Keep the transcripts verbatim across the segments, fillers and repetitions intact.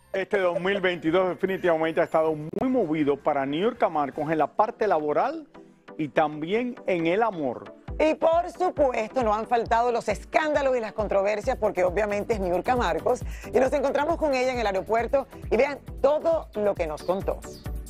Este dos mil veintidós definitivamente ha estado muy movido para Niurka Marcos en la parte laboral y también en el amor. Y por supuesto no han faltado los escándalos y las controversias porque obviamente es Niurka Marcos y nos encontramos con ella en el aeropuerto y vean todo lo que nos contó.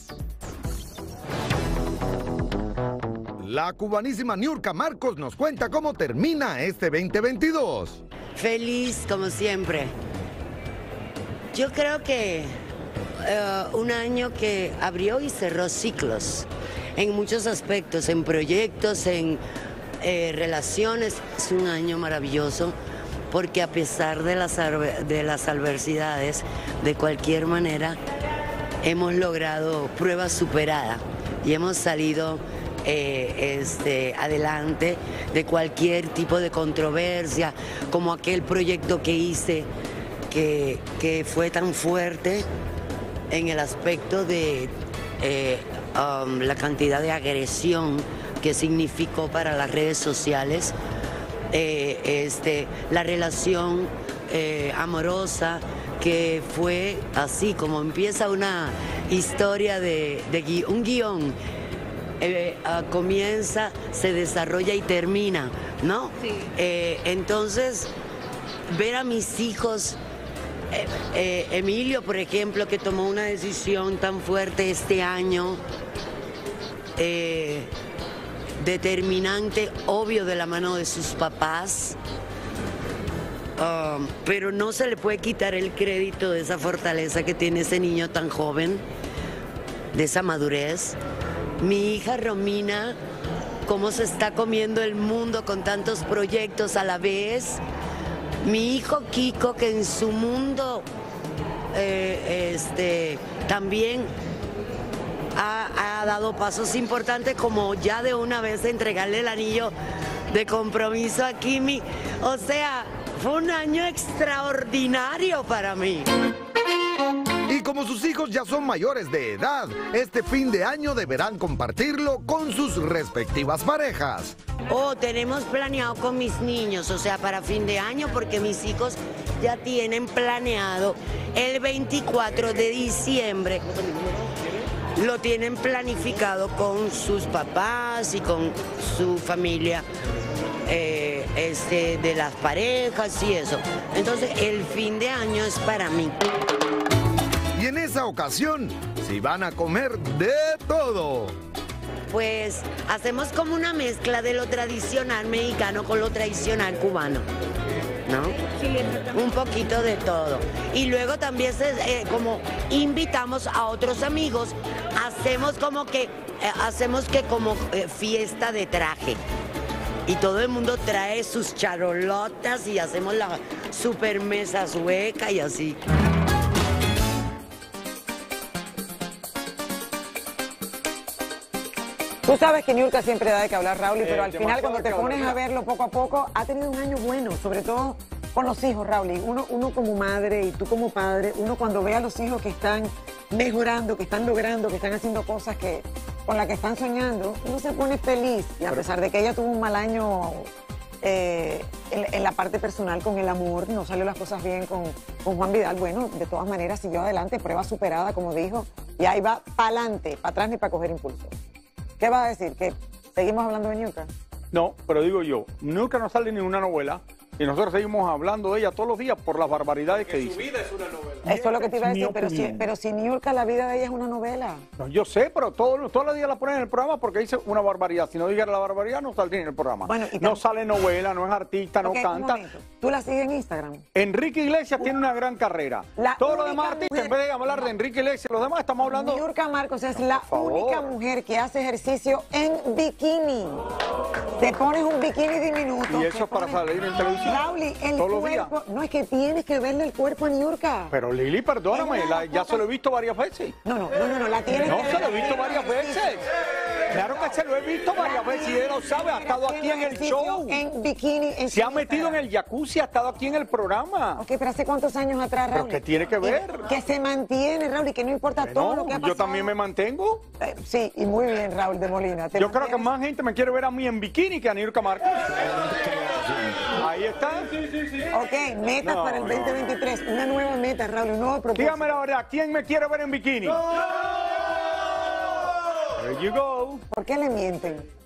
La cubanísima Niurka Marcos nos cuenta cómo termina este veinte veintidós. Feliz como siempre. Yo creo que uh, un año que abrió y cerró ciclos en muchos aspectos, en proyectos, en eh, relaciones. Es un año maravilloso porque a pesar de las, de las adversidades, de cualquier manera, hemos logrado prueba superada y hemos salido eh, este, adelante de cualquier tipo de controversia, como aquel proyecto que hice Que, que fue tan fuerte en el aspecto de eh, um, la cantidad de agresión que significó para las redes sociales, eh, este, la relación eh, amorosa que fue así como empieza una historia de, de gui un guión, eh, uh, comienza, se desarrolla y termina, ¿no? Sí. Eh, entonces, ver a mis hijos. Eh, eh, Emilio, por ejemplo, que tomó una decisión tan fuerte este año, eh, determinante, obvio, de la mano de sus papás, um, pero no se le puede quitar el crédito de esa fortaleza que tiene ese niño tan joven, de esa madurez. Mi hija Romina, cómo se está comiendo el mundo con tantos proyectos a la vez. Mi hijo Kiko, que en su mundo eh, este, también ha, ha dado pasos importantes, como ya de una vez entregarle el anillo de compromiso a Kimi. O sea, fue un año extraordinario para mí. Y como sus hijos ya son mayores de edad, este fin de año deberán compartirlo con sus respectivas parejas. Oh, tenemos planeado con mis niños, o sea, para fin de año, porque mis hijos ya tienen planeado el veinticuatro de diciembre. Lo tienen planificado con sus papás y con su familia, eh, este, de las parejas y eso. Entonces, el fin de año es para mí. Y en esa ocasión, sí van a comer de todo. Pues hacemos como una mezcla de lo tradicional mexicano con lo tradicional cubano, ¿no? Un poquito de todo. Y luego también se, eh, como invitamos a otros amigos, hacemos como que, eh, hacemos que como eh, fiesta de traje. Y todo el mundo trae sus charolotas y hacemos la super mesa sueca y así. Tú sabes que Niurka siempre da de que hablar, Raúl, pero al final cuando te pones a verlo poco a poco, ha tenido un año bueno, sobre todo con los hijos, Raúl. Uno, uno como madre y tú como padre, uno cuando ve a los hijos que están mejorando, que están logrando, que están haciendo cosas que con las que están soñando, uno se pone feliz. Y a pesar de que ella tuvo un mal año eh, en, en la parte personal con el amor, no salió las cosas bien con, con Juan Vidal, bueno, de todas maneras siguió adelante, prueba superada, como dijo, y ahí va para adelante, para atrás ni para coger impulso. ¿Qué vas a decir? ¿Que seguimos hablando de Niurka? No, pero digo yo, Niurka no sale ni una novela y nosotros seguimos hablando de ella todos los días por las barbaridades que, que dice. Su vida es una novela. Eso es lo que te iba a decir, pero si, pero si Niurka, la vida de ella es una novela. No, yo sé, pero todos, todos los días la ponen en el programa porque dice una barbaridad. Si no dijera la barbaridad, no saldría en el programa. Bueno, no sale novela, no es artista, okay, no canta. ¿Tú la sigues en Instagram? Enrique Iglesias uh, tiene una gran carrera. Todos los demás artistas, mujer... en vez de hablar de Enrique Iglesias, los demás estamos hablando... Niurka Marcos es la única mujer que hace ejercicio en bikini. Te pones un bikini diminuto. Y eso es para pones... salir en televisión. Rauli, el cuerpo, no es que tienes que verle el cuerpo a Niurka. Pero Lili, perdóname, la, ya se lo he visto varias veces. No, no, no, no, no la tienes no, que ver. No, se lo he visto varias veces. Claro que se lo he visto varias veces y él lo sabe, ha estado aquí en el show. En bikini. En se ha metido en el jacuzzi, ha estado aquí en el programa. Ok, pero ¿hace cuántos años atrás, Raúl? ¿Pero qué tiene que ver? Que se mantiene, Raúl, y que no importa bueno, todo lo que ha pasado. Yo también me mantengo. Eh, sí, y muy bien, Raúl de Molina. Yo mantienes? creo que más gente me quiere ver a mí en bikini que a Niurka Marcos. Ahí está. Sí, sí, sí. Ok, metas No, para el veinte veintitrés. Una nueva meta, Raúl, un nuevo propósito. Dígame la verdad, ¿quién me quiere ver en bikini? ¡No! There you go. ¿Por qué le mienten?